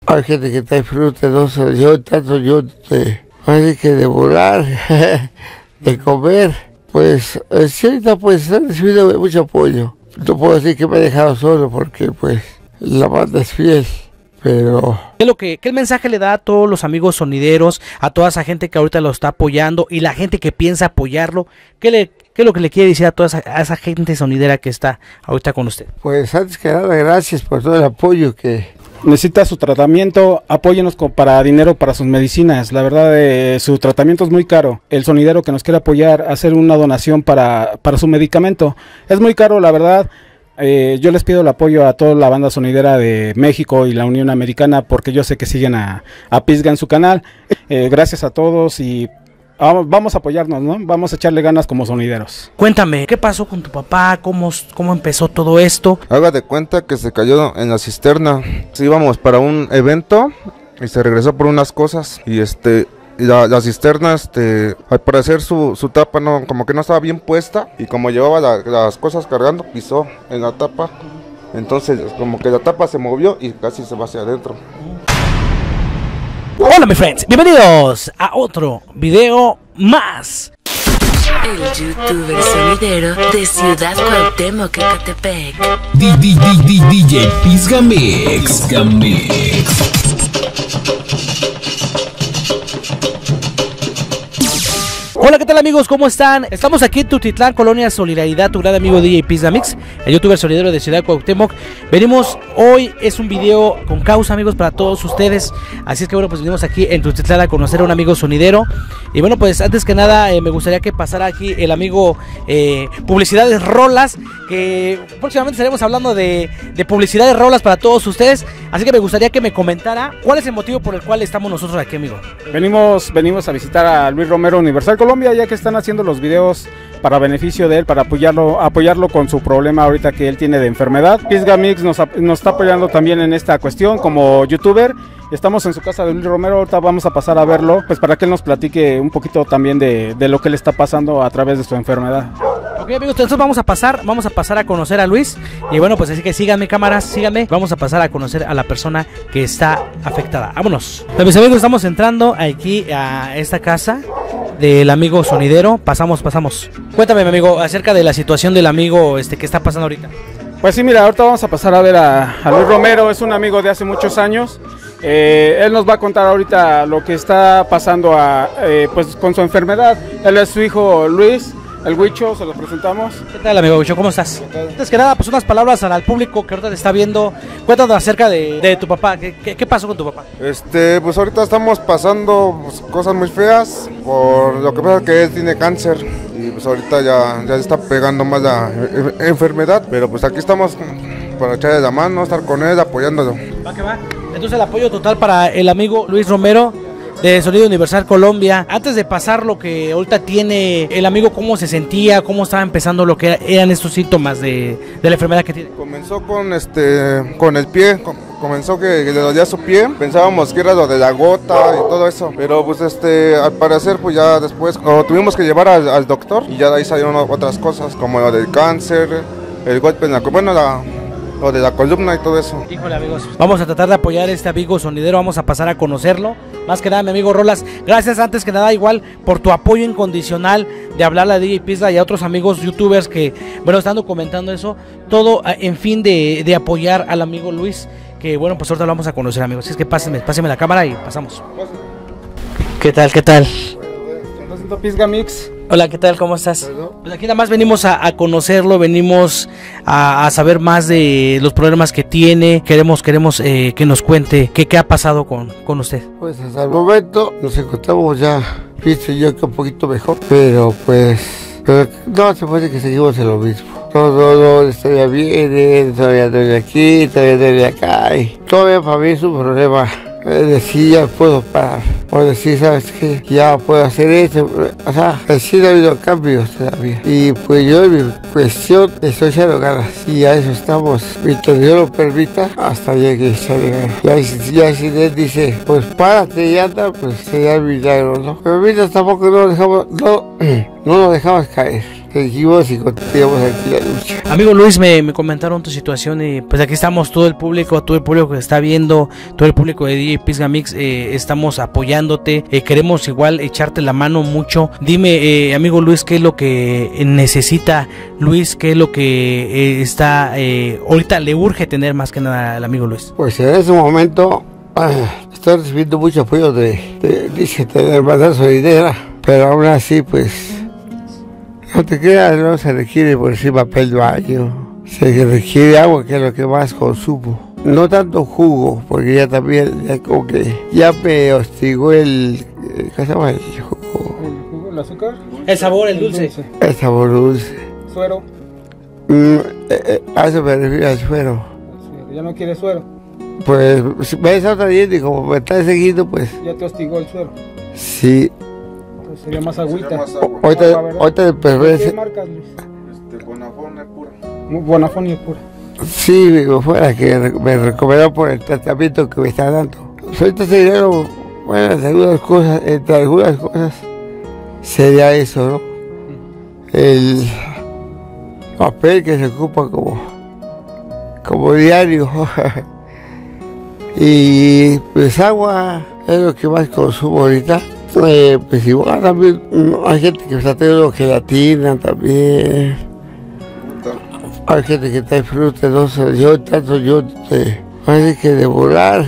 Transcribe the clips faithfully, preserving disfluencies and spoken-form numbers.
Hay gente que trae fruta, no sé, yo tanto yo de, así que de volar, de comer, pues sí, ahorita pues han recibido mucho apoyo. No puedo decir que me he dejado solo porque pues la banda es fiel. Pero... ¿Qué, es lo que, ¿Qué mensaje le da a todos los amigos sonideros, a toda esa gente que ahorita lo está apoyando y la gente que piensa apoyarlo? ¿Qué, le, qué es lo que le quiere decir a toda esa, a esa gente sonidera que está ahorita con usted? Pues antes que nada, gracias por todo el apoyo que... Necesita su tratamiento, apóyenos con, para dinero para sus medicinas. La verdad, eh, su tratamiento es muy caro. El sonidero que nos quiere apoyar, hacer una donación para, para su medicamento, es muy caro, la verdad. Eh, yo les pido el apoyo a toda la banda sonidera de México y la Unión Americana, porque yo sé que siguen a, a Pisga en su canal. Eh, gracias a todos y vamos, vamos a apoyarnos, ¿no? Vamos a echarle ganas como sonideros. Cuéntame, ¿qué pasó con tu papá? ¿Cómo, cómo empezó todo esto? Haga de cuenta que se cayó en la cisterna. Sí, íbamos para un evento y se regresó por unas cosas y este... Y la, la cisterna, este, al parecer su, su tapa no, como que no estaba bien puesta y como llevaba la, las cosas cargando, pisó en la tapa. Entonces como que la tapa se movió y casi se va hacia adentro. Hola mis friends, bienvenidos a otro video más. El youtuber sonidero de Ciudad Cuauhtémoc, Ecatepec. D J Pisga Mix. Pisga Mix. Hola, ¿qué tal amigos? ¿Cómo están? Estamos aquí en Tutitlán, Colonia Solidaridad, tu gran amigo D J Pisga Mix, el youtuber solidero de Ciudad Cuauhtémoc. Venimos, hoy es un video con causa, amigos, para todos ustedes. Así es que bueno, pues venimos aquí en Tutitlán a conocer a un amigo sonidero. Y bueno, pues antes que nada eh, me gustaría que pasara aquí el amigo eh, Publicidades Rolas, que próximamente estaremos hablando de, de publicidades rolas para todos ustedes. Así que me gustaría que me comentara cuál es el motivo por el cual estamos nosotros aquí, amigo. Venimos, venimos a visitar a Luis Romero, Universal Colombia, ya que están haciendo los videos para beneficio de él, para apoyarlo, apoyarlo con su problema ahorita que él tiene de enfermedad. Pisga Mix nos, nos está apoyando también en esta cuestión como youtuber. Estamos en su casa de Luis Romero, ahorita vamos a pasar a verlo, pues para que él nos platique un poquito también de, de lo que le está pasando a través de su enfermedad. Ok amigos, entonces vamos a pasar, vamos a pasar a conocer a Luis. Y bueno, pues así que síganme cámaras, síganme. Vamos a pasar a conocer a la persona que está afectada. Vámonos. Mis amigos, estamos entrando aquí a esta casa del amigo sonidero. Pasamos, pasamos. Cuéntame, mi amigo, acerca de la situación del amigo este que está pasando ahorita. Pues sí, mira, ahorita vamos a pasar a ver a, a Luis Romero, es un amigo de hace muchos años. Eh, él nos va a contar ahorita lo que está pasando a, eh, pues con su enfermedad. Él es su hijo Luis, el Huicho, se lo presentamos. ¿Qué tal, amigo Huicho? ¿Cómo estás? Antes que nada, pues unas palabras al público que ahorita te está viendo. Cuéntanos acerca de, de tu papá. ¿Qué, qué, ¿Qué pasó con tu papá? Este, pues ahorita estamos pasando pues, cosas muy feas por lo que pasa que él tiene cáncer y pues ahorita ya, ya está pegando más la enfermedad, pero pues aquí estamos para echarle la mano, estar con él, apoyándolo. Va que va. Entonces el apoyo total para el amigo Luis Romero de Sonido Universal Colombia. Antes de pasar lo que ahorita tiene el amigo, ¿cómo se sentía? ¿Cómo estaba empezando lo que eran estos síntomas de, de la enfermedad que tiene? Comenzó con este con el pie, comenzó que, que le dolía su pie, pensábamos que era lo de la gota y todo eso, pero pues este al parecer pues ya después oh, tuvimos que llevar al, al doctor y ya de ahí salieron otras cosas como lo del cáncer, el golpe en la bueno la lo de la columna y todo eso. Híjole amigos, vamos a tratar de apoyar a este amigo sonidero, vamos a pasar a conocerlo. Más que nada mi amigo Rolas, gracias antes que nada igual por tu apoyo incondicional de hablarle a D J Pisga y a otros amigos youtubers que bueno están documentando eso, todo en fin de, de apoyar al amigo Luis, que bueno pues ahorita lo vamos a conocer amigos, así es que pásenme, pásenme la cámara y pasamos. ¿Qué tal? ¿Qué tal? Pisga Mix. Hola, ¿qué tal? ¿Cómo estás? Pues aquí nada más venimos a, a conocerlo, venimos a, a saber más de los problemas que tiene, queremos queremos eh, que nos cuente qué, qué ha pasado con, con usted. Pues hasta el momento nos encontramos ya, viste yo que un poquito mejor, pero pues pero no se puede que seguimos en lo mismo. Todo no, todavía viene, todavía duele aquí, todavía duele acá, y todavía para mí es un problema. Decir ya puedo parar, o decir sabes que ya puedo hacer esto, o sea, sí ha habido cambios todavía, y pues yo en mi cuestión estoy echando ganas, y a eso estamos, mientras Dios lo permita, hasta llegue a echarle ganas. Ya, ya si él dice, pues párate y anda, pues sería el milagro, ¿no? Pero mientras tampoco no lo dejamos, no, no lo dejamos caer. seguimos y continuamos aquí la lucha. Amigo Luis, me, me comentaron tu situación y pues aquí estamos todo el público, todo el público que está viendo, todo el público de D J Pizga Mix, eh, estamos apoyándote, eh, queremos igual echarte la mano mucho. Dime, eh, amigo Luis, ¿qué es lo que necesita Luis? ¿Qué es lo que eh, está, eh, ahorita le urge tener más que nada al amigo Luis? Pues en ese momento ah, estoy recibiendo mucho apoyo de, de, dice, de la hermandad solidera, pero aún así pues no te creas, no se requiere por encima papel de baño, se requiere agua, que es lo que más consumo. No tanto jugo, porque ya también, ya como que ya me hostigó el, ¿qué se llama? El jugo. ¿El jugo, el azúcar? El sabor, el dulce. El sabor dulce. Suero. Mm, eh, eh, a eso me refiero al suero. Ya no quiere suero. Pues me he estado trayendo y como me está seguido, pues. Ya te hostigó el suero. Sí. Pues sería más agüita. Sería más agua. Ahorita, Agua, ¿verdad? ahorita el ¿Qué marcas, Luis? Este, Bonafón es pura. Bonafón y es pura. sí, digo, fuera que me recomendó por el tratamiento que me está dando. Ahorita sería, bueno, entre algunas cosas, entre algunas cosas, sería eso, ¿no? El papel que se ocupa como, como diario. Y pues agua es lo que más consumo ahorita. Eh, pues igual también mm, hay gente que está teniendo gelatina también. Hay gente que trae fruta, no sé, yo tanto yo de, parece que de volar,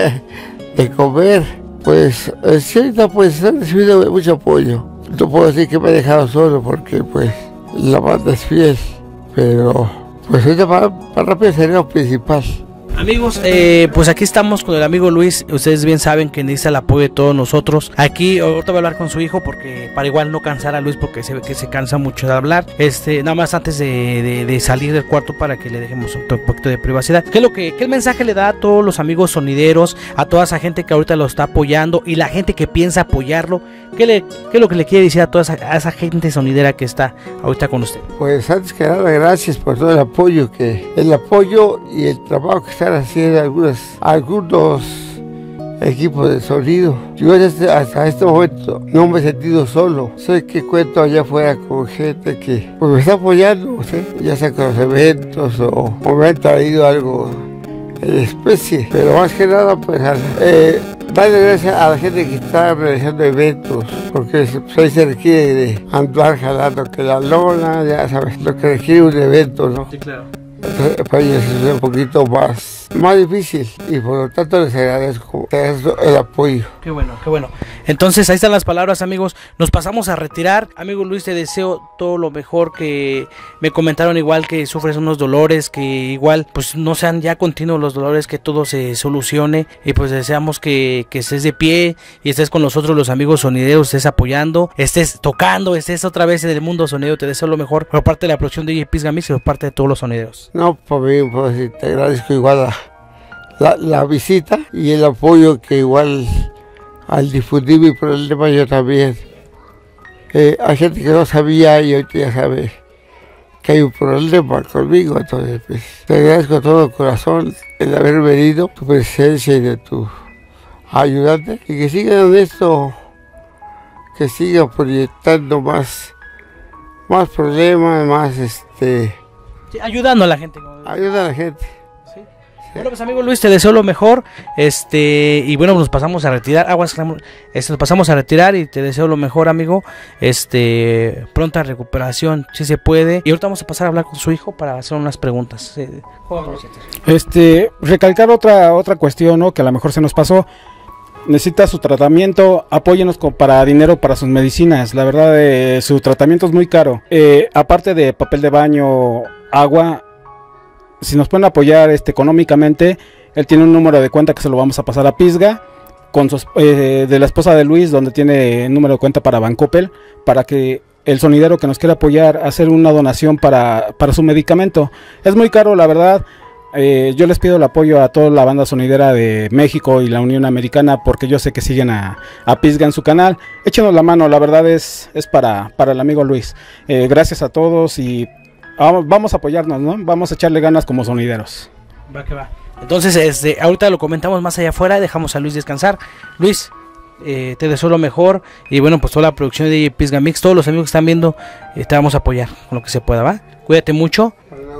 de comer, pues eh, sí, ahorita pues han recibido mucho apoyo. No puedo decir que me he dejado solo porque pues la banda es fiel, pero pues ahorita para, para rápido sería lo principal. Amigos, eh, pues aquí estamos con el amigo Luis. Ustedes bien saben que necesita el apoyo de todos nosotros. Aquí ahorita voy a hablar con su hijo porque para igual no cansar a Luis, porque se ve que se cansa mucho de hablar. Este, nada más antes de, de, de salir del cuarto para que le dejemos un poquito de privacidad. ¿Qué es lo que, qué mensaje le da a todos los amigos sonideros, a toda esa gente que ahorita lo está apoyando y la gente que piensa apoyarlo? ¿Qué, le, qué es lo que le quiere decir a toda esa, a esa gente sonidera que está ahorita con usted? Pues antes que nada, gracias por todo el apoyo, que el apoyo y el trabajo que están haciendo algunos, algunos equipos de sonido. Yo desde, hasta este momento no me he sentido solo. Sé que cuento allá afuera con gente que pues, me está apoyando, ¿sí? Ya sea con los eventos o, o me han traído algo en especie. Pero más que nada, pues eh, darle gracias a la gente que está realizando eventos, porque pues, ahí se requiere de andar jalando que la lona, ya sabes, lo que requiere un evento, ¿no? Sí, claro. Entonces, para ellos es un poquito más, más difícil y por lo tanto les agradezco el apoyo. Qué bueno, qué bueno. Entonces ahí están las palabras, amigos. Nos pasamos a retirar. Amigo Luis, te deseo todo lo mejor. Que me comentaron igual que sufres unos dolores, que igual pues no sean ya continuos los dolores, que todo se solucione y pues deseamos que, que estés de pie y estés con nosotros los amigos sonideros, estés apoyando, estés tocando, estés otra vez en el mundo sonidero. Te deseo lo mejor por parte de la producción de D J Pizga Mix y por parte de todos los sonideros. No, por mí, pues, te agradezco igual la, la, la visita y el apoyo que igual al difundir mi problema yo también. Eh, hay gente que no sabía y ahorita ya sabe que hay un problema conmigo, entonces pues, te agradezco de todo corazón el haber venido, tu presencia y de tu ayudante, y que sigan esto, que sigan proyectando más, más problemas, más este... Sí, ayudando a la gente. Ayuda a la gente. Sí. Bueno, pues amigo Luis, te deseo lo mejor. Este, y bueno, nos pasamos a retirar. Aguas, este, nos pasamos a retirar y te deseo lo mejor, amigo. Este, pronta recuperación, si se puede. Y ahorita vamos a pasar a hablar con su hijo para hacer unas preguntas. Este, recalcar otra, otra cuestión, ¿no? Que a lo mejor se nos pasó. Necesita su tratamiento, apóyenos con, para dinero para sus medicinas. La verdad, eh, su tratamiento es muy caro. Eh, aparte de papel de baño, agua, si nos pueden apoyar este, económicamente, él tiene un número de cuenta que se lo vamos a pasar a Pizga, con sus, eh, de la esposa de Luis, donde tiene el número de cuenta para Bancoppel, para que el sonidero que nos quiera apoyar, hacer una donación para, para su medicamento. Es muy caro, la verdad. Eh, yo les pido el apoyo a toda la banda sonidera de México y la Unión Americana, porque yo sé que siguen a, a Pizga en su canal. Échenos la mano, la verdad es, es para, para el amigo Luis. Eh, gracias a todos y vamos, vamos a apoyarnos, ¿no? Vamos a echarle ganas como sonideros. Va que va. Entonces, este, ahorita lo comentamos más allá afuera, dejamos a Luis descansar. Luis, eh, te deseo lo mejor. Y bueno, pues toda la producción de D J Pizga Mix, todos los amigos que están viendo, eh, te vamos a apoyar con lo que se pueda, ¿va? Cuídate mucho.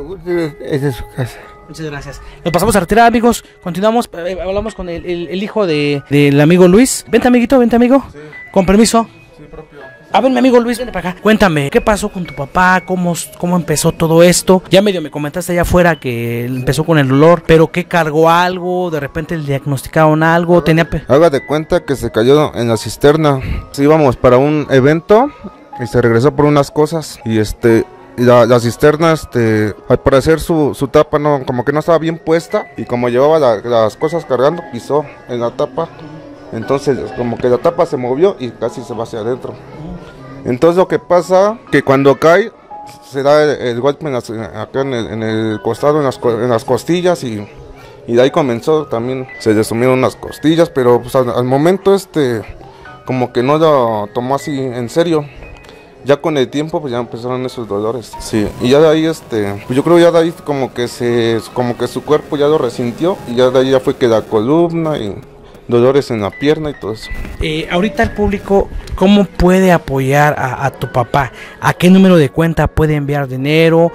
Esa es su casa. Muchas gracias. Nos pasamos a retirar, amigos. Continuamos, eh, hablamos con el, el, el hijo de, del amigo Luis. Vente, amiguito, vente, amigo. Sí. Con permiso. Sí, propio. A ver, mi amigo Luis, ven para acá. Cuéntame, ¿qué pasó con tu papá? ¿Cómo, ¿Cómo empezó todo esto? Ya medio me comentaste allá afuera que empezó con el dolor, pero ¿qué cargó algo? ¿De repente le diagnosticaron algo? Tenía pe Haga de cuenta que se cayó en la cisterna. Sí, íbamos para un evento y se regresó por unas cosas. Y este... Y la, la cisterna, este, al parecer su, su tapa no, como que no estaba bien puesta. Y como llevaba la, las cosas cargando, pisó en la tapa. Entonces como que la tapa se movió y casi se va hacia adentro. Entonces lo que pasa, que cuando cae, se da el, el golpe en las, acá en el, en el costado, en las, en las costillas. Y, y de ahí comenzó también, se le sumieron unas costillas. Pero pues, al, al momento este, como que no lo tomó así en serio. Ya con el tiempo pues ya empezaron esos dolores. Sí, y ya de ahí este, pues yo creo ya de ahí como que se como que su cuerpo ya lo resintió y ya de ahí ya fue que la columna y dolores en la pierna y todo eso. Eh, ahorita el público, ¿cómo puede apoyar a, a tu papá? ¿A qué número de cuenta puede enviar dinero?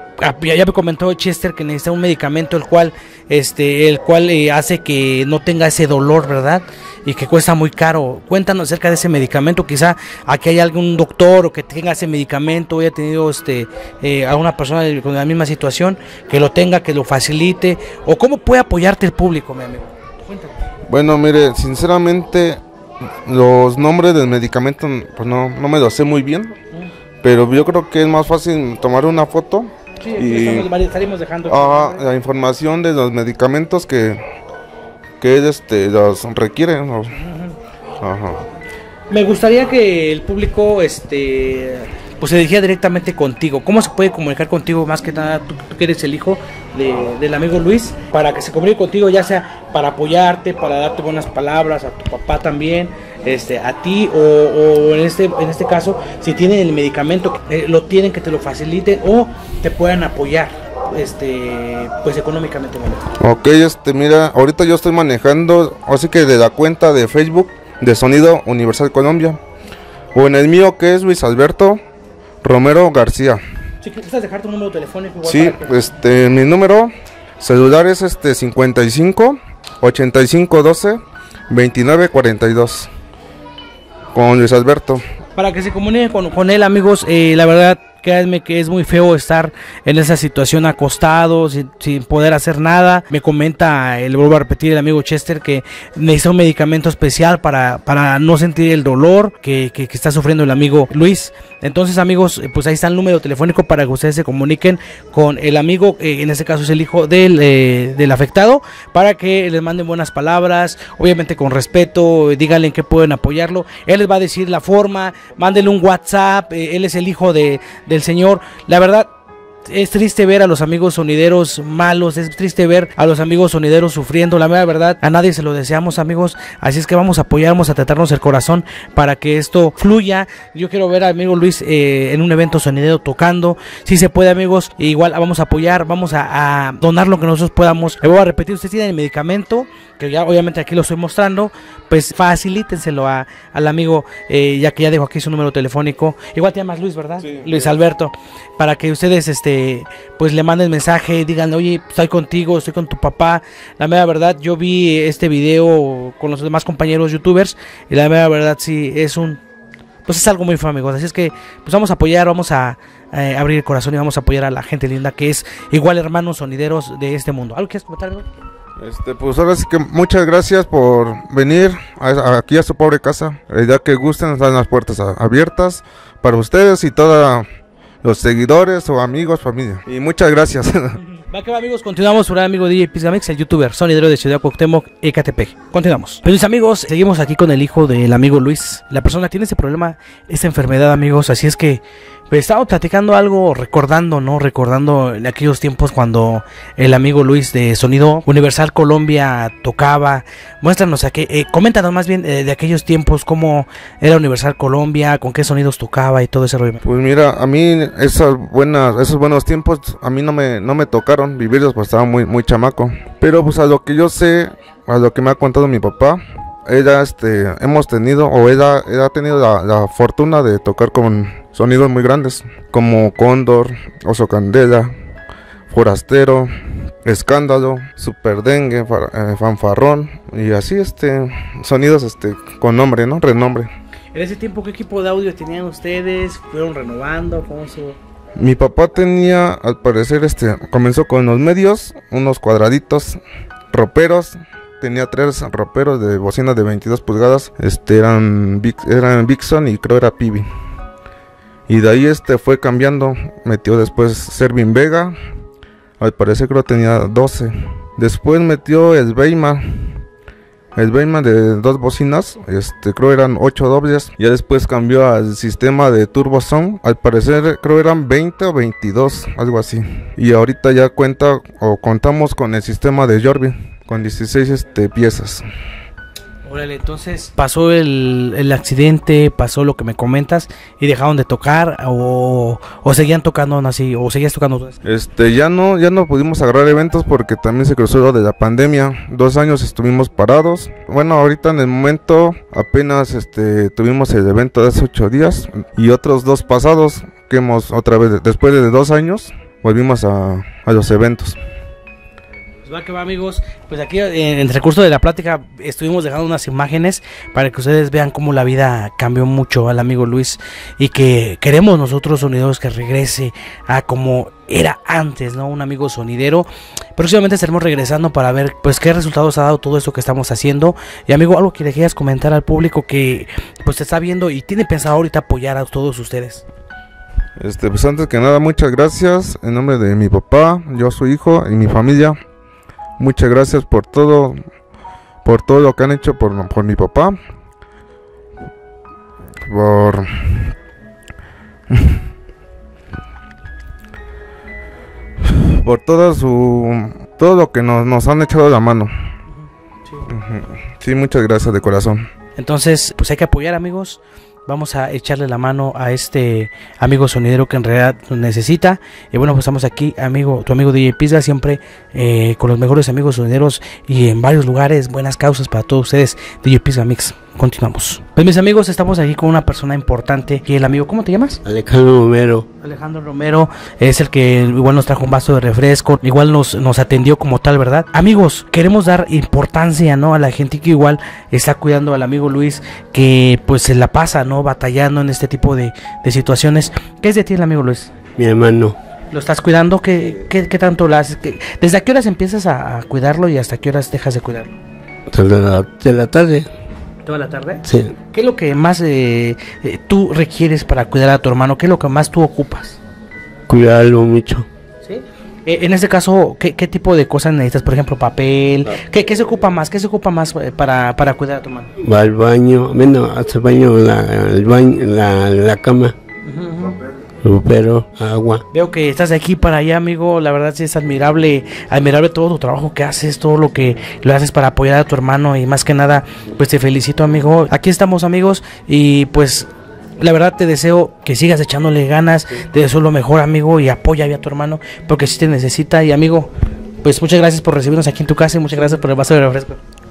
Ya me comentó Chester que necesita un medicamento el cual este el cual eh, hace que no tenga ese dolor, ¿verdad? Y que cuesta muy caro. Cuéntanos acerca de ese medicamento. Quizá aquí hay algún doctor o que tenga ese medicamento, haya tenido este eh, a una persona con la misma situación, que lo tenga, que lo facilite. O cómo puede apoyarte el público, mi amigo. Cuéntanos. Bueno, mire, sinceramente los nombres del medicamento pues no, no me lo sé muy bien, mm. pero yo creo que es más fácil tomar una foto. Sí, y estaremos dejando ah, la información de los medicamentos que que este los requiere, ¿no? Ajá. Me gustaría que el público este pues se dirigía directamente contigo. ¿Cómo se puede comunicar contigo? Más que nada tú, tú que eres el hijo de, del amigo Luis, para que se comunique contigo, ya sea para apoyarte, para darte buenas palabras, a tu papá también, este, a ti, o, o en este en este caso, si tienen el medicamento, eh, lo tienen, que te lo faciliten o te puedan apoyar, este, pues económicamente. Ok, este, mira, ahorita yo estoy manejando, así que de la cuenta de Facebook de Sonido Universal Colombia, o en el mío que es Luis Alberto Romero García. Si quieres dejar tu número telefónico. Sí, que... este, mi número celular es este cincuenta y cinco, ochenta y cinco, doce, veintinueve, cuarenta y dos, con Luis Alberto. Para que se comuniquen con, con él, amigos, eh, la verdad, créanme que es muy feo estar en esa situación acostado, sin, sin poder hacer nada. Me comenta, eh, le vuelvo a repetir, el amigo Chester, que necesita un medicamento especial para, para no sentir el dolor que, que, que está sufriendo el amigo Luis. Entonces, amigos, pues ahí está el número telefónico para que ustedes se comuniquen con el amigo, eh, en este caso es el hijo del, eh, del afectado, para que les manden buenas palabras, obviamente con respeto, díganle en qué pueden apoyarlo. Él les va a decir la forma, mándenle un WhatsApp, eh, él es el hijo de, del señor. La verdad, es triste ver a los amigos sonideros malos, es triste ver a los amigos sonideros sufriendo. La verdad, a nadie se lo deseamos, amigos, así es que vamos a apoyar, vamos a tratarnos el corazón para que esto fluya. Yo quiero ver al amigo Luis eh, en un evento sonidero tocando, si se puede, amigos. Igual vamos a apoyar, vamos a, a donar lo que nosotros podamos. Le voy a repetir, ustedes tienen el medicamento, que ya obviamente aquí lo estoy mostrando, pues facilítenselo a, al amigo, eh, ya que ya dejo aquí su número telefónico. Igual te llamas Luis, ¿verdad? Sí. Luis Alberto, para que ustedes este pues le manden mensaje, digan, oye, estoy contigo, estoy con tu papá. La mera verdad, yo vi este video con los demás compañeros youtubers y la mera verdad sí es un, pues es algo muy feo, amigos. Así es que pues vamos a apoyar, vamos a eh, abrir el corazón y vamos a apoyar a la gente linda que es igual hermanos sonideros de este mundo. ¿Algo quieres comentar, amigo? Este, pues ahora sí que muchas gracias por venir a, a, aquí a su pobre casa. Ya que gusten, están las puertas a, abiertas para ustedes y toda los seguidores o amigos, familia. Y muchas gracias. Va que va, amigos, continuamos por el amigo D J Pizga Mix, el youtuber sonidero de Ciudad Cuauhtémoc, Ecatepec. Continuamos. Pero mis amigos, seguimos aquí con el hijo del amigo Luis. La persona tiene ese problema, esa enfermedad, amigos, así es que pues, estamos platicando algo, recordando, ¿no? Recordando en aquellos tiempos cuando el amigo Luis de Sonido Universal Colombia tocaba. Muéstranos aquí, eh, coméntanos más bien eh, de aquellos tiempos, cómo era Universal Colombia, con qué sonidos tocaba y todo ese rollo. Pues mira, a mí esas buenas, esos buenos tiempos a mí no me, no me tocaron vivirlos, pues estaba muy, muy chamaco. Pero pues a lo que yo sé, a lo que me ha contado mi papá, ella, este, hemos tenido, o ella, ella ha tenido la, la fortuna de tocar con sonidos muy grandes, como Cóndor, Oso Candela, Forastero, Escándalo, Super Dengue, fa, eh, Fanfarrón, y así, este, sonidos, este, con nombre, ¿no? Renombre. En ese tiempo, ¿qué equipo de audio tenían ustedes? ¿Fueron renovando? ¿Cómo se...? Mi papá tenía, al parecer, este, comenzó con los medios, unos cuadraditos, roperos, tenía tres roperos de bocina de veintidós pulgadas, este, eran, eran Vixon y creo era Pibi. Y de ahí este fue cambiando, metió después Servin Vega, al parecer creo tenía doce. Después metió el Beima, el Beima de dos bocinas, este creo eran ocho dobles. Ya después cambió al sistema de Turbo Sound, al parecer creo eran veinte o veintidós, algo así. Y ahorita ya cuenta o contamos con el sistema de Jorvi, con dieciséis este, piezas. Órale, entonces pasó el, el accidente, pasó lo que me comentas y dejaron de tocar o, o seguían tocando aún así, o seguías tocando. Este, ya no, ya no pudimos agarrar eventos porque también se cruzó lo de la pandemia. Dos años estuvimos parados. Bueno, ahorita en el momento apenas este tuvimos el evento de hace ocho días y otros dos pasados que hemos otra vez, después de dos años, volvimos a, a los eventos. Va que va, amigos, pues aquí en el recurso de la plática estuvimos dejando unas imágenes para que ustedes vean cómo la vida cambió mucho al amigo Luis y que queremos nosotros sonideros que regrese a como era antes, ¿no? Un amigo sonidero. Próximamente estaremos regresando para ver pues qué resultados ha dado todo esto que estamos haciendo. Y amigo, algo que le quieras comentar al público que pues te está viendo y tiene pensado ahorita apoyar a todos ustedes. Este, pues antes que nada, muchas gracias en nombre de mi papá, yo su hijo y mi familia. Muchas gracias por todo, por todo lo que han hecho por, por mi papá, por por todo su, todo lo que nos, nos han echado la mano. Sí. Sí, muchas gracias de corazón. Entonces, pues hay que apoyar, amigos. Vamos a echarle la mano a este amigo sonidero que en realidad nos necesita. Y bueno, pues estamos aquí, amigo, tu amigo D J Pisga, siempre eh, con los mejores amigos sonideros y en varios lugares, buenas causas para todos ustedes. D J Pisga Mix, continuamos. Pues mis amigos, estamos aquí con una persona importante. Y el amigo, ¿cómo te llamas? Alejandro Romero. Alejandro Romero es el que igual nos trajo un vaso de refresco, igual nos, nos atendió como tal, ¿verdad? Amigos, queremos dar importancia, ¿no? A la gente que igual está cuidando al amigo Luis, que pues se la pasa, ¿no? Batallando en este tipo de, de situaciones. ¿Qué es de ti el amigo Luis? Mi hermano. ¿Lo estás cuidando? ¿Qué, qué, qué tanto lo haces? ¿Qué, ¿Desde a qué horas empiezas a, a cuidarlo y hasta qué horas dejas de cuidarlo? De la, de la tarde. ¿Toda la tarde? Sí. ¿Qué es lo que más eh, eh, tú requieres para cuidar a tu hermano? ¿Qué es lo que más tú ocupas? Cuidarlo mucho. ¿Sí? Eh, en este caso, ¿qué, ¿qué tipo de cosas necesitas? Por ejemplo, papel. Claro. ¿Qué, ¿Qué se ocupa más? ¿Qué se ocupa más para, para cuidar a tu hermano? Va al baño, bueno, hace baño, la, el baño, la, la cama. Uh-huh, uh-huh. Pero agua. Veo que estás de aquí para allá, amigo. La verdad sí es admirable, admirable todo tu trabajo que haces, todo lo que lo haces para apoyar a tu hermano y más que nada, pues te felicito, amigo. Aquí estamos, amigos, y pues la verdad te deseo que sigas echándole ganas, te deseo lo mejor, amigo, y apoya a tu hermano porque sí te necesita. Y amigo, pues muchas gracias por recibirnos aquí en tu casa y muchas gracias por el vaso de refresco.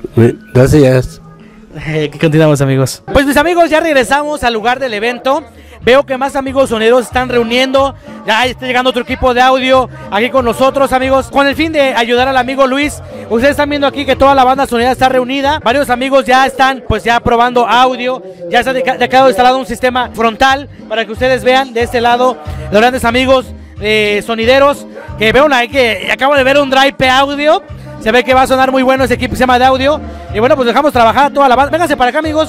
Gracias. Aquí continuamos, amigos. Pues mis amigos, ya regresamos al lugar del evento. Veo que más amigos sonideros están reuniendo. Ya está llegando otro equipo de audio aquí con nosotros, amigos, con el fin de ayudar al amigo Luis. Ustedes están viendo aquí que toda la banda sonidera está reunida. Varios amigos ya están pues ya probando audio. Ya se ha quedado instalado un sistema frontal para que ustedes vean de este lado los grandes amigos eh, sonideros. Que veo una, que acabo de ver un drive audio. Se ve que va a sonar muy bueno ese equipo, se llama de audio. Y bueno, pues dejamos trabajar a toda la banda. Vénganse para acá, amigos,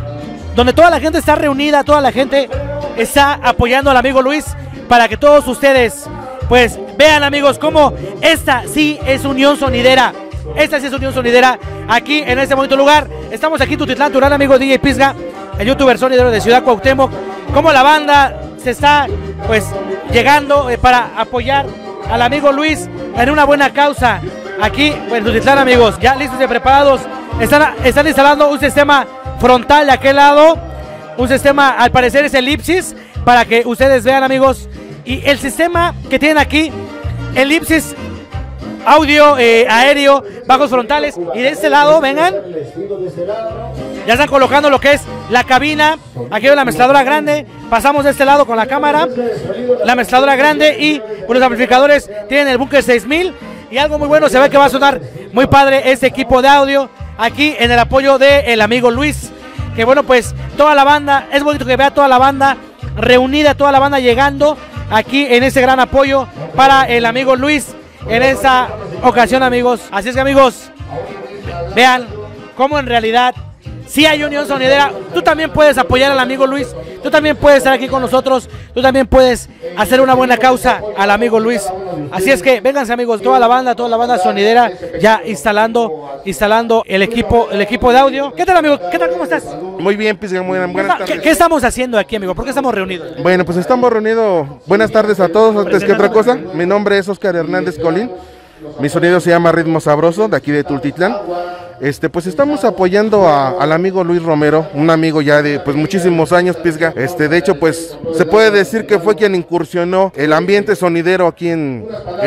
donde toda la gente está reunida, toda la gente está apoyando al amigo Luis para que todos ustedes pues vean, amigos, cómo esta sí es unión sonidera. Esta sí es unión sonidera aquí en este bonito lugar. Estamos aquí en Tutitlán, tu gran amigo D J Pisga, el youtuber sonidero de Ciudad Cuauhtémoc. Como la banda se está pues llegando eh, para apoyar al amigo Luis en una buena causa aquí en Tutitlán, amigos. Ya listos y preparados. Están, están instalando un sistema frontal de aquel lado. Un sistema, al parecer, es elipsis, para que ustedes vean, amigos. Y el sistema que tienen aquí, elipsis audio eh, aéreo, bajos frontales. Y de este lado, vengan, ya están colocando lo que es la cabina. Aquí hay la mezcladora grande. Pasamos de este lado con la cámara, la mezcladora grande y unos amplificadores. Tienen el Bunker seis mil y algo muy bueno, se ve que va a sonar muy padre este equipo de audio aquí en el apoyo del amigo Luis. Que bueno, pues toda la banda, es bonito que vea toda la banda reunida, toda la banda llegando aquí en ese gran apoyo para el amigo Luis en esta ocasión, amigos. Así es que, amigos, vean cómo en realidad sí hay unión sonidera. Tú también puedes apoyar al amigo Luis, tú también puedes estar aquí con nosotros, tú también puedes hacer una buena causa al amigo Luis. Así es que vénganse, amigos, toda la banda, toda la banda sonidera ya instalando, instalando el equipo, el equipo de audio. ¿Qué tal, amigo? ¿Qué tal? ¿Cómo estás? Muy bien, Pisga, muy bien. Buenas tardes. ¿Qué, ¿Qué estamos haciendo aquí, amigo? ¿Por qué estamos reunidos? Bueno, pues estamos reunidos. Buenas tardes a todos, antes que otra cosa. Mi nombre es Oscar Hernández Colín. Mi sonido se llama Ritmo Sabroso, de aquí de Tultitlán. Este, pues estamos apoyando a, al amigo Luis Romero, un amigo ya de pues muchísimos años, Pisga. Este, de hecho, pues se puede decir que fue quien incursionó el ambiente sonidero aquí en,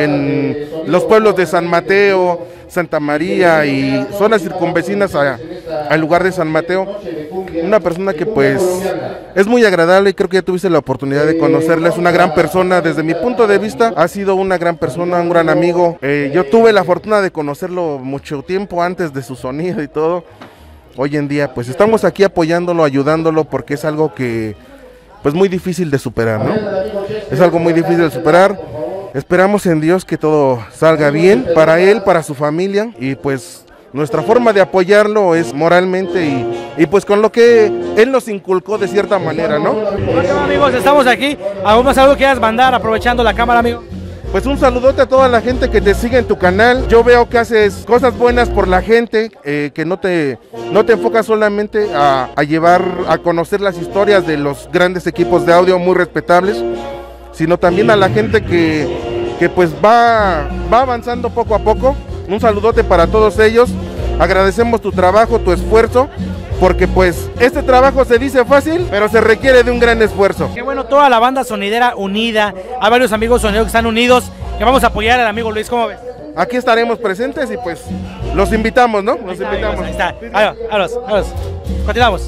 en los pueblos de San Mateo, Santa María y zonas circunvecinas a, al lugar de San Mateo. Una persona que pues es muy agradable y creo que ya tuviste la oportunidad de conocerla. Es una gran persona, desde mi punto de vista ha sido una gran persona, un gran amigo. Eh, yo tuve la fortuna de conocerlo mucho tiempo antes de su sonido y todo. Hoy en día pues estamos aquí apoyándolo, ayudándolo, porque es algo que pues muy difícil de superar, ¿no? Es algo muy difícil de superar. Esperamos en Dios que todo salga bien para él, para su familia, y pues nuestra forma de apoyarlo es moralmente y, y pues con lo que él nos inculcó de cierta manera, ¿no? Bueno, amigos, estamos aquí. ¿Algún más algo que quieras mandar aprovechando la cámara, amigo? Pues un saludote a toda la gente que te sigue en tu canal. Yo veo que haces cosas buenas por la gente, eh, que no te, no te enfocas solamente a, a llevar a conocer las historias de los grandes equipos de audio muy respetables, sino también a la gente que, que pues va, va avanzando poco a poco. Un saludote para todos ellos. Agradecemos tu trabajo, tu esfuerzo, porque pues este trabajo se dice fácil, pero se requiere de un gran esfuerzo. Qué bueno, toda la banda sonidera unida. Hay varios amigos sonideros que están unidos, que vamos a apoyar al amigo Luis. ¿Cómo ves? Aquí estaremos presentes y pues los invitamos, ¿no? Los ahí está, invitamos. Ahí está, ahí va, vámonos, vámonos. Continuamos.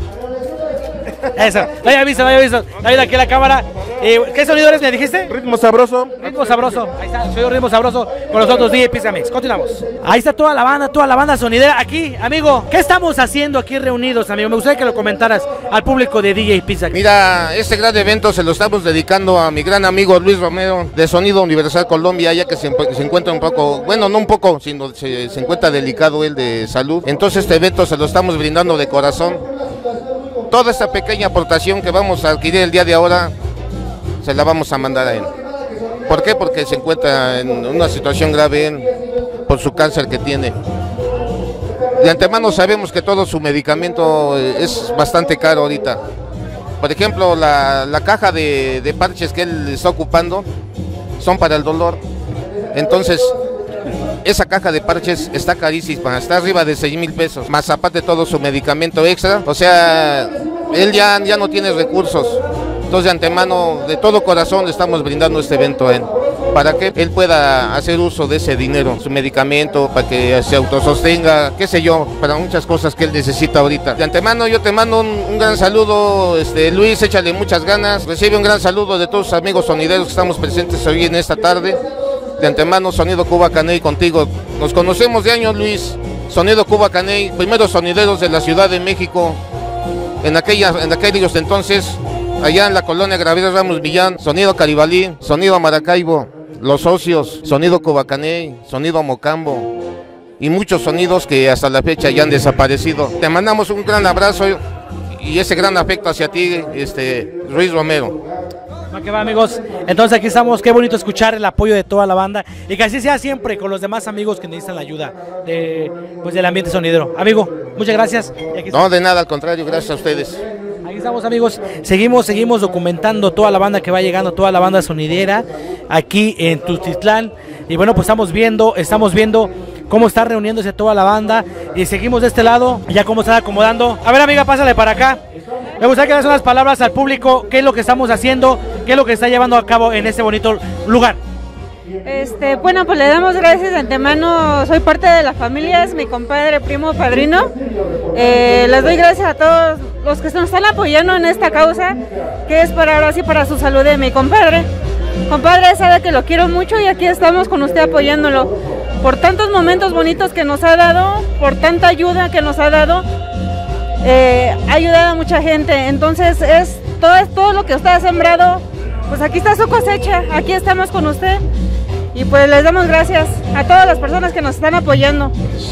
Eso, lo había visto, lo había visto. David, aquí la cámara. Eh, ¿Qué sonidores me dijiste? Ritmo Sabroso. Ritmo Sabroso. Ahí está, soy Ritmo Sabroso con los otros D J Pizza Mix. Continuamos. Ahí está toda la banda, toda la banda sonidera. Aquí, amigo, ¿qué estamos haciendo aquí reunidos, amigo? Me gustaría que lo comentaras al público de D J Pizza. Mira, este gran evento se lo estamos dedicando a mi gran amigo Luis Romero de Sonido Universal Colombia, ya que se, se encuentra un poco, bueno, no un poco, sino se, se encuentra delicado él de salud. Entonces este evento se lo estamos brindando de corazón. Toda esta pequeña aportación que vamos a adquirir el día de ahora, se la vamos a mandar a él. ¿Por qué? Porque se encuentra en una situación grave él, por su cáncer que tiene. De antemano sabemos que todo su medicamento es bastante caro ahorita. Por ejemplo, la, la caja de, de parches que él está ocupando son para el dolor. Entonces, esa caja de parches está carísima, está arriba de seis mil pesos, más aparte todo su medicamento extra. O sea, él ya, ya no tiene recursos. Entonces, de antemano, de todo corazón, le estamos brindando este evento a él, para que él pueda hacer uso de ese dinero, su medicamento, para que se autosostenga, qué sé yo, para muchas cosas que él necesita ahorita. De antemano, yo te mando un, un gran saludo, este, Luis, échale muchas ganas. Recibe un gran saludo de todos los amigos sonideros que estamos presentes hoy en esta tarde. De antemano, Sonido Cuba Caney contigo. Nos conocemos de años, Luis. Sonido Cuba Caney, primeros sonideros de la Ciudad de México. En, aquella, en aquellos entonces, allá en la colonia Gabriel Ramos Millán, Sonido Caribalí, Sonido Maracaibo, Los Socios, Sonido Cuba Caney, Sonido Mocambo y muchos sonidos que hasta la fecha ya han desaparecido. Te mandamos un gran abrazo y ese gran afecto hacia ti, este, Luis Romero. ¿Qué va, amigos? Entonces aquí estamos, qué bonito escuchar el apoyo de toda la banda y que así sea siempre con los demás amigos que necesitan la ayuda de, pues, del ambiente sonidero. Amigo, muchas gracias. No, de nada, al contrario, gracias a ustedes. Aquí estamos, amigos, seguimos, seguimos documentando toda la banda que va llegando, toda la banda sonidera aquí en Tultitlán. Y bueno, pues estamos viendo, estamos viendo cómo está reuniéndose toda la banda y seguimos de este lado, ya cómo están acomodando. A ver, amiga, pásale para acá. Me gustaría que le des unas palabras al público, qué es lo que estamos haciendo, qué es lo que está llevando a cabo en este bonito lugar. Este, bueno, pues le damos gracias de antemano, soy parte de la familia, es mi compadre, primo, padrino. Eh, les doy gracias a todos los que nos están apoyando en esta causa, que es para ahora sí para su salud de mi compadre. Compadre, sabe que lo quiero mucho y aquí estamos con usted apoyándolo. Por tantos momentos bonitos que nos ha dado, por tanta ayuda que nos ha dado, eh, ha ayudado a mucha gente. Entonces es todo, es todo lo que usted ha sembrado, pues aquí está su cosecha, aquí estamos con usted. Y pues les damos gracias a todas las personas que nos están apoyando.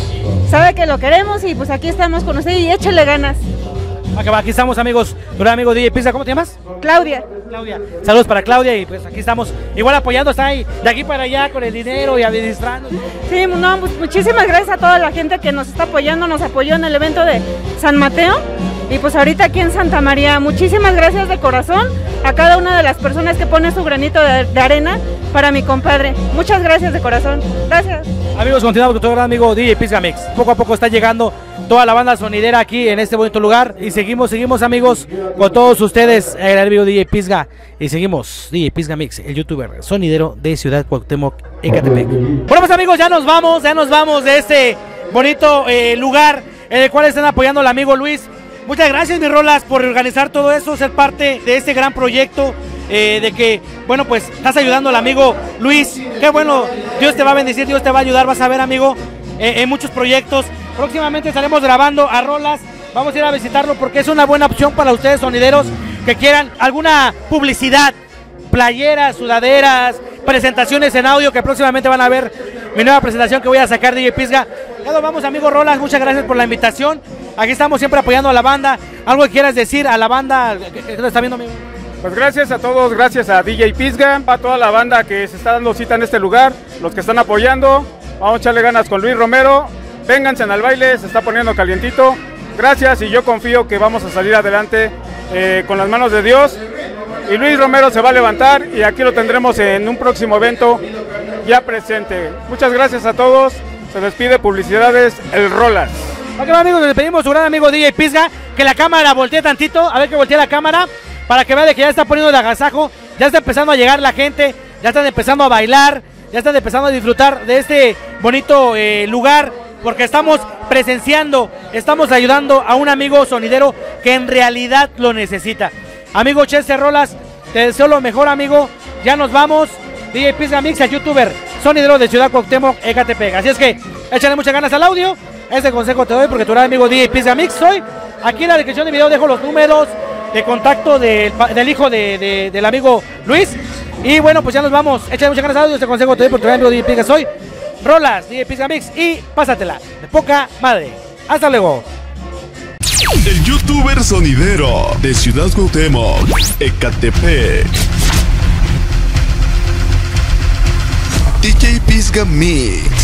Sabe que lo queremos y pues aquí estamos con usted y échale ganas. Aquí estamos, amigos, tu gran amigo D J Pizga, ¿cómo te llamas? Claudia. Claudia. Saludos para Claudia y pues aquí estamos igual apoyando, está ahí de aquí para allá con el dinero y administrando. Sí, no, pues muchísimas gracias a toda la gente que nos está apoyando, nos apoyó en el evento de San Mateo y pues ahorita aquí en Santa María. Muchísimas gracias de corazón a cada una de las personas que pone su granito de, de arena para mi compadre. Muchas gracias de corazón. Gracias. Amigos, continuamos con tu gran amigo D J Pizga Mix. Poco a poco está llegando toda la banda sonidera aquí en este bonito lugar y seguimos, seguimos amigos con todos ustedes, el amigo D J Pizga y seguimos D J Pizga Mix, el youtuber sonidero de Ciudad Cuauhtémoc, Ecatepec. Bueno pues amigos, ya nos vamos, ya nos vamos de este bonito eh, lugar en el cual están apoyando al amigo Luis. Muchas gracias, mis rolas, por organizar todo eso, ser parte de este gran proyecto, eh, de que, bueno, pues estás ayudando al amigo Luis. Qué bueno, Dios te va a bendecir, Dios te va a ayudar, vas a ver, amigo, eh, en muchos proyectos. Próximamente estaremos grabando a rolas, vamos a ir a visitarlo porque es una buena opción para ustedes sonideros que quieran alguna publicidad, playeras, sudaderas, presentaciones en audio, que próximamente van a ver mi nueva presentación que voy a sacar D J Pizga. Ya nos vamos, amigo Rolas, muchas gracias por la invitación. Aquí estamos siempre apoyando a la banda. ¿Algo que quieras decir a la banda que nos está viendo, amigo? Pues gracias a todos, gracias a D J Pizga, a toda la banda que se está dando cita en este lugar, los que están apoyando. Vamos a echarle ganas con Luis Romero. Vénganse al baile, se está poniendo calientito. Gracias y yo confío que vamos a salir adelante eh, con las manos de Dios. Y Luis Romero se va a levantar y aquí lo tendremos en un próximo evento ya presente. Muchas gracias a todos. Se despide Publicidades El Rolas. Ok, amigos, nos despedimos, su gran amigo D J Pizga. Que la cámara voltee tantito, a ver que voltee la cámara, para que vea de que ya está poniendo de agasajo, ya está empezando a llegar la gente, ya están empezando a bailar, ya están empezando a disfrutar de este bonito eh, lugar, porque estamos presenciando, estamos ayudando a un amigo sonidero que en realidad lo necesita. Amigo Chester Rolas, te deseo lo mejor, amigo. Ya nos vamos. D J Pizga Mix, el youtuber sonidero de Ciudad Cuauhtémoc, Ecatepec. Así es que échale muchas ganas al audio. Este consejo te doy porque tu gran amigo D J Pizga Mix soy. Aquí en la descripción del video dejo los números de contacto del, del hijo de, de, del amigo Luis. Y bueno, pues ya nos vamos. Échale muchas ganas al audio. Este consejo te doy porque tu gran amigo D J Pizga soy. Rolas, D J Pizga Mix y pásatela de poca madre. Hasta luego. El youtuber sonidero de Ciudad Cuauhtémoc, Ecatepec. D J Pizga Mix.